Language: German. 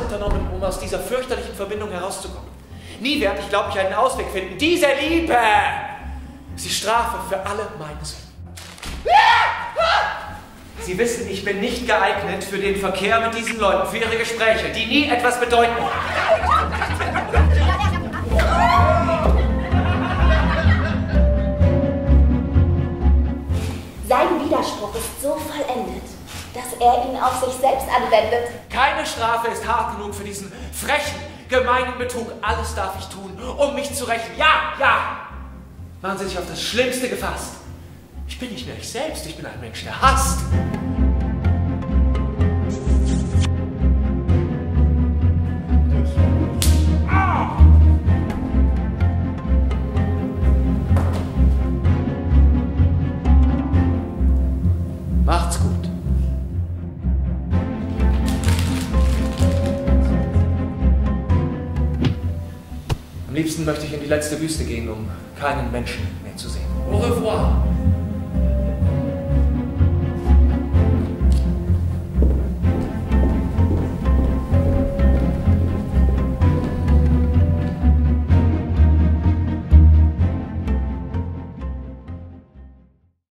unternommen, um aus dieser fürchterlichen Verbindung herauszukommen. Nie werde ich, glaube ich, einen Ausweg finden. Diese Liebe ist die Strafe für alle meine Sünden. Sie wissen, ich bin nicht geeignet für den Verkehr mit diesen Leuten, für ihre Gespräche, die nie etwas bedeuten. Sein Widerspruch ist so vollendet, dass er ihn auf sich selbst anwendet. Keine Strafe ist hart genug für diesen frechen, gemeinen Betrug. Alles darf ich tun, um mich zu rächen. Ja, ja! Machen Sie sich auf das Schlimmste gefasst. Ich bin nicht mehr ich selbst, ich bin ein Mensch, der hasst. Macht's gut. Am liebsten möchte ich in die letzte Wüste gehen, um keinen Menschen mehr zu sehen. Au revoir.